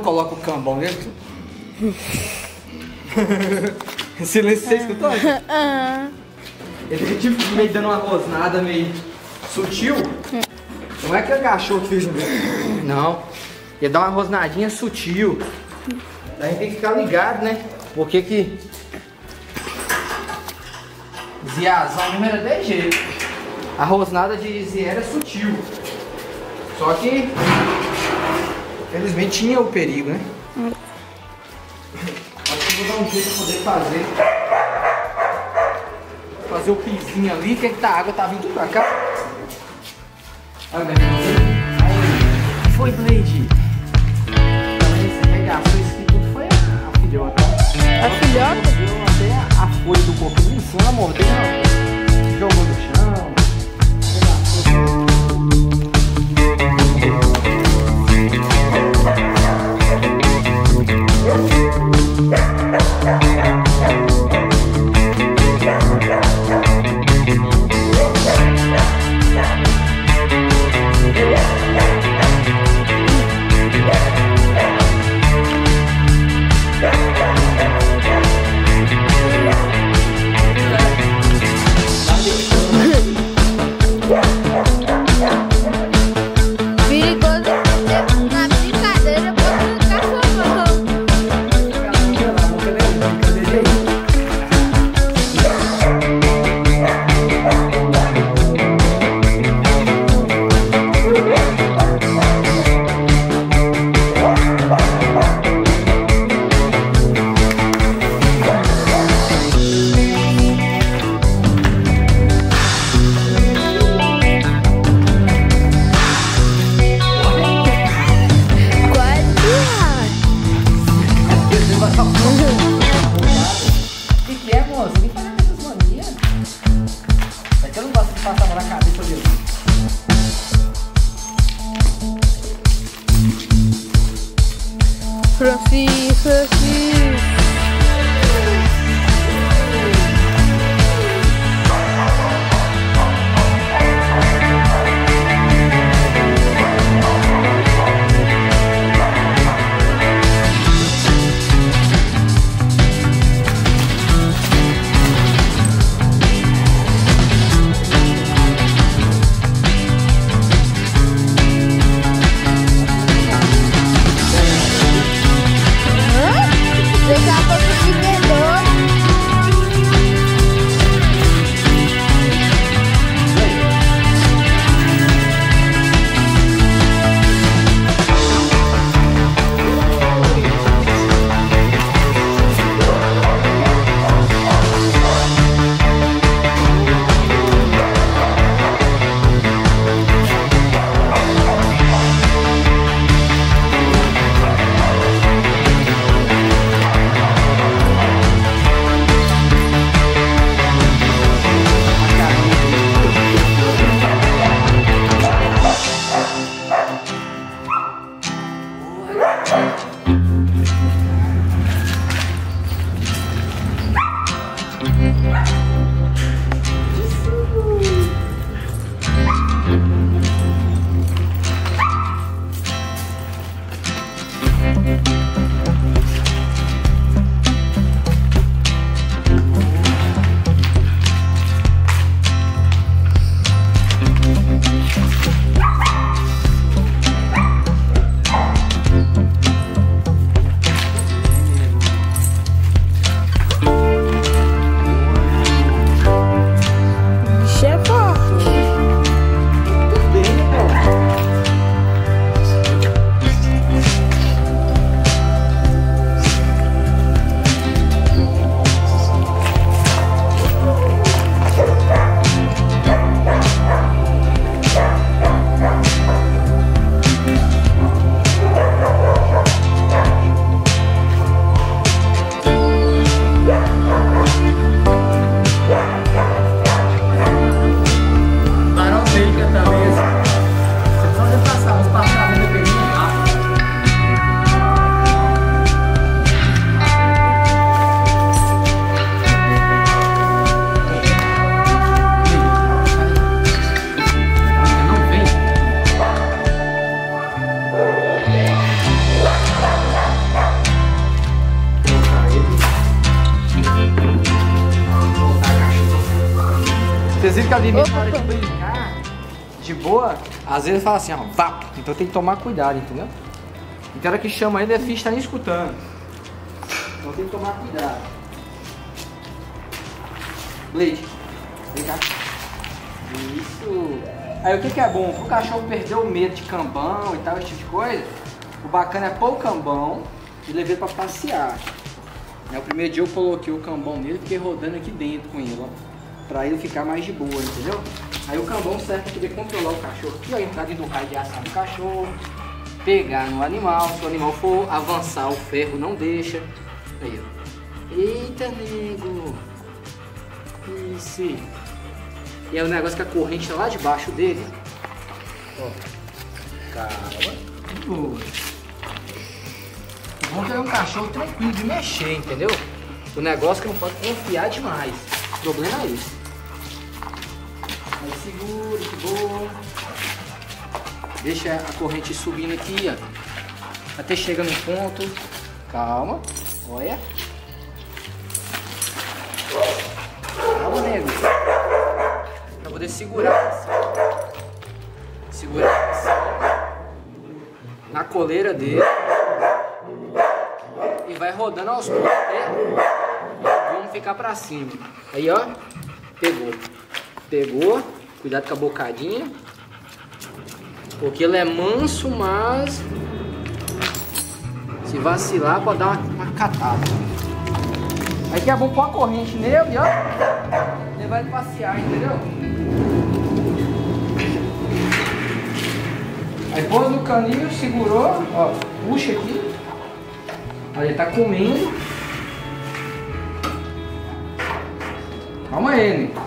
coloca o cambão dentro. Silêncio, você escutou? Ele tipo meio dando uma rosnada meio sutil. Não é que agachou que fez. Não. Ia dar uma rosnadinha sutil. A gente tem que ficar ligado, né? Porque que Ziazão mesmo era de jeito. A rosnada de Zia era sutil. Só que felizmente tinha o perigo, né? Acho que vou dar um jeito pra poder fazer o pizinho ali, que tá, a água tá vindo tudo pra cá. Olha, meu irmão. Aí, foi, Blade. Você arregaçou isso aqui tudo, foi a filhota. A filhota? Deu até a folha do cocô em cima, mordeu, jogou no chão. Francis. Vocês viram que a Liminha na hora de brincar, de boa, às vezes fala assim, ó, vá. Então tem que tomar cuidado, entendeu? Então a hora que chama ele, a ficha tá nem escutando. Então tem que tomar cuidado. Leite, vem cá. Isso. Aí o que é bom? O cachorro perdeu o medo de cambão e tal, esse tipo de coisa. O bacana é pôr o cambão e levar ele pra passear. O primeiro dia eu coloquei o cambão nele e fiquei rodando aqui dentro com ele, ó. Pra ele ficar mais de boa, entendeu? Aí o cambão serve pra poder controlar o cachorro. Aqui, ó, entrar dentro do raio de ação do cachorro. Pegar no animal. Se o animal for avançar, o ferro não deixa. Aí, ó. Eita, nego. Isso. E é o negócio que a corrente tá lá debaixo dele. Ó. Calma. O bom é que é um cachorro tranquilo de mexer, entendeu? O negócio que não pode confiar demais. O problema é esse. Aí segura, que boa. Deixa a corrente subindo aqui, ó. Até chega no ponto. Calma. Olha. Calma, nego. Pra poder segurar assim. Segurar assim. Na coleira dele. E vai rodando aos poucos até vamos ficar pra cima. Aí, ó. Pegou. Pegou. Cuidado com a bocadinha. Porque ele é manso, mas se vacilar pode dar uma catada. Aí que é bom pôr a corrente nele, ó. Levar ele passear, entendeu? Aí pôs no caninho, segurou, ó. Puxa aqui. Aí ele tá comendo. Calma aí, né?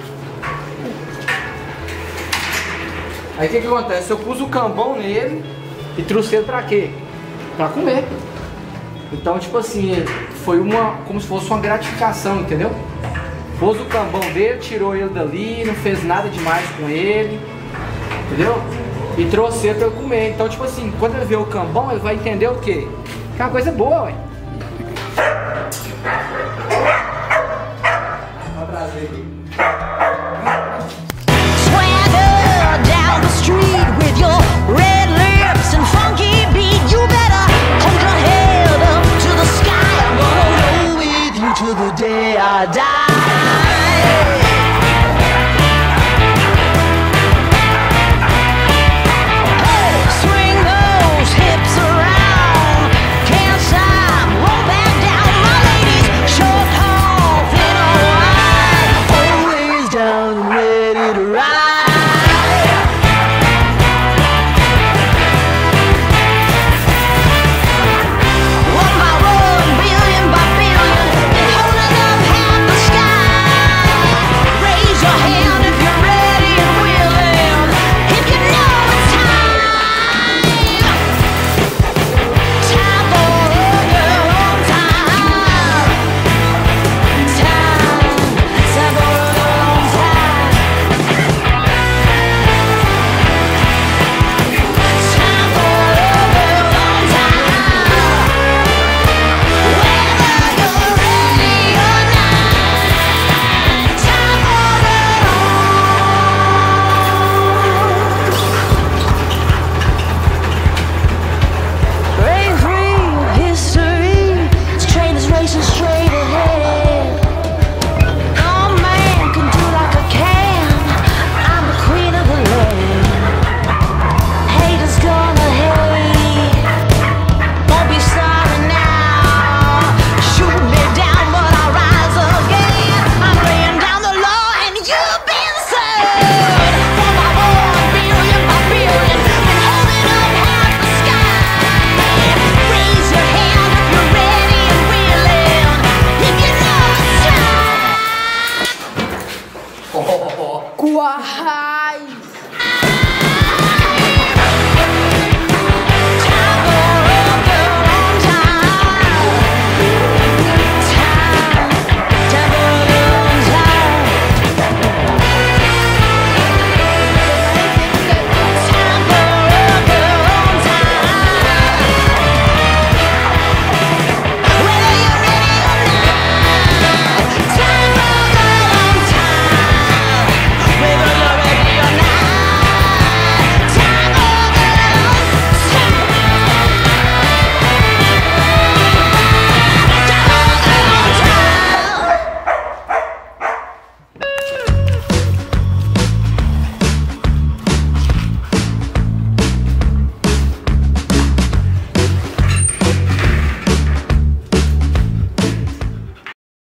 Aí o que acontece? Eu pus o cambão nele e trouxe ele pra quê? Pra comer. Então, tipo assim, foi como se fosse uma gratificação, entendeu? Pôs o cambão dele, tirou ele dali, não fez nada demais com ele, entendeu? E trouxe ele pra eu comer. Então, tipo assim, quando ele vê o cambão, ele vai entender o quê? Que é uma coisa boa, ué. Vou trazer aqui. Swagger down the street with your red lips and funky beat. You better hold your head up to the sky. I'm gonna roll with you till the day I die.